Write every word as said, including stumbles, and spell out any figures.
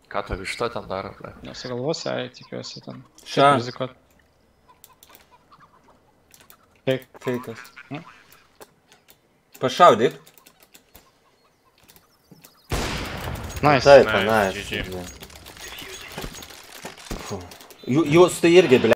Ką ta višta ten daro, ble? Nesugalvosi, ai, tikiuosi ten. Ša. Rizikuot. Feikas. Pašaudyk. Nice. Taip, Nice, nice. G G. Ju- Jūs tai irgi, ble.